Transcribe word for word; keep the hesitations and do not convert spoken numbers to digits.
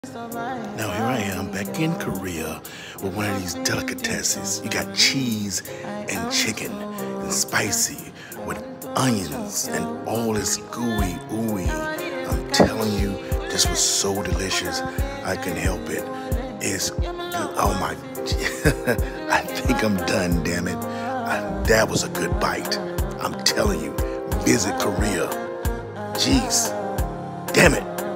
Now here I am back in Korea with one of these delicatesses. You got cheese and chicken and spicy with onions and all this gooey ooey. I'm telling you, this was so delicious. I couldn't help it. It's, oh my, I think I'm done, damn it. I, that was a good bite. I'm telling you, visit Korea. Jeez, damn it.